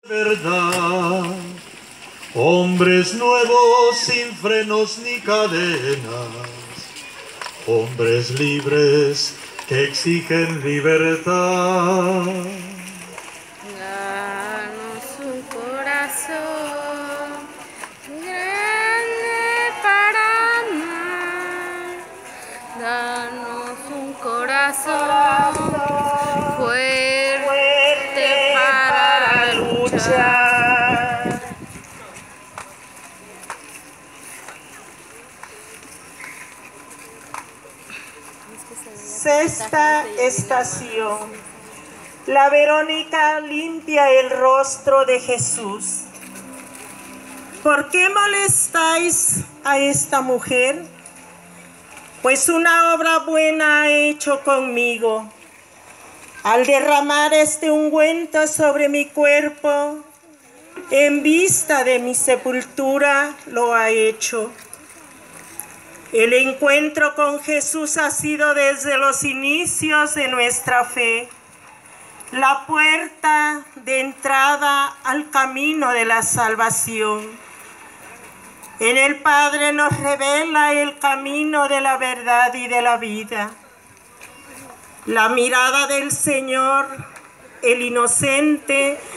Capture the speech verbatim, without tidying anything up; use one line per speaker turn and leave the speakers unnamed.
Verdad, hombres nuevos sin frenos ni cadenas, hombres libres que exigen libertad.
Danos un corazón grande para amar, danos un corazón fuerte para luchar.
Sexta estación. La Verónica limpia el rostro de Jesús. ¿Por qué molestáis a esta mujer? Pues una obra buena ha hecho conmigo. Al derramar este ungüento sobre mi cuerpo, en vista de mi sepultura lo ha hecho. El encuentro con Jesús ha sido desde los inicios de nuestra fe la puerta de entrada al camino de la salvación. En el Padre nos revela el camino de la verdad y de la vida. La mirada del Señor, el inocente,